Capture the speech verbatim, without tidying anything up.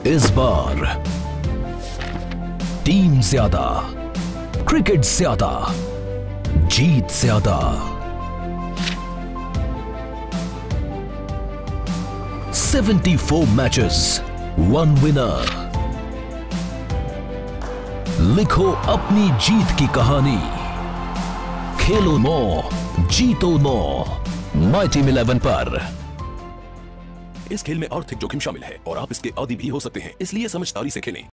इस बार टीम ज्यादा, क्रिकेट ज्यादा, जीत ज्यादा। चौहत्तर मैचेस, वन विनर। लिखो अपनी जीत की कहानी। खेलो नो, जीतो नो। माई टीम इलेवन पर। इस खेल में आर्थिक जोखिम शामिल है और आप इसके आदी भी हो सकते हैं, इसलिए समझदारी से खेलें।